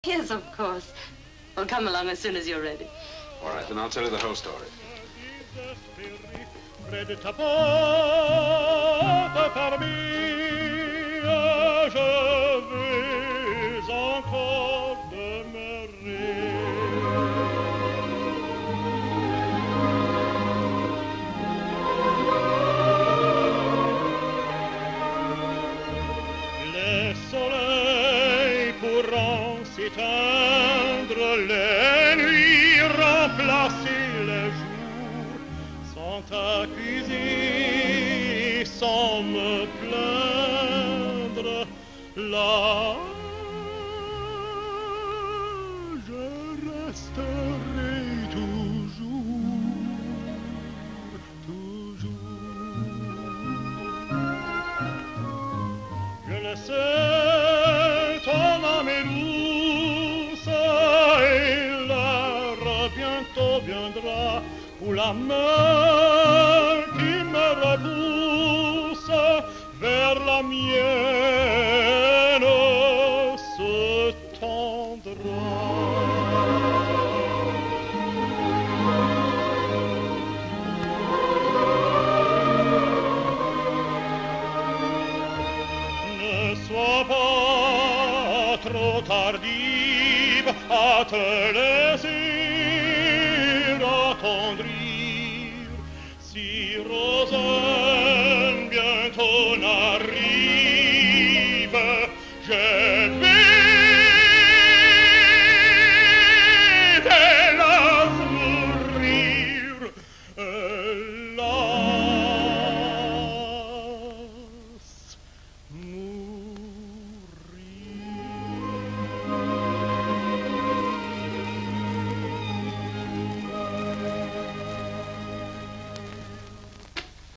Yes, of course. Well, come along as soon as you're ready. All right, then I'll tell you the whole story. Près de ta porte parmi, je vais encore demeurer. Le soleil pourront s'éteindre, les nuits remplacer les jours, sans t'accuser, sans me plaindre, là je resterai toujours, toujours. Je le sais, ton âme est douce, et l'heure bientôt viendra où la main qui me repousse vers la mienne se tendra. Ne sois pas trop tardive à te laisser attendrir. Si Rosen bientôt n'arrive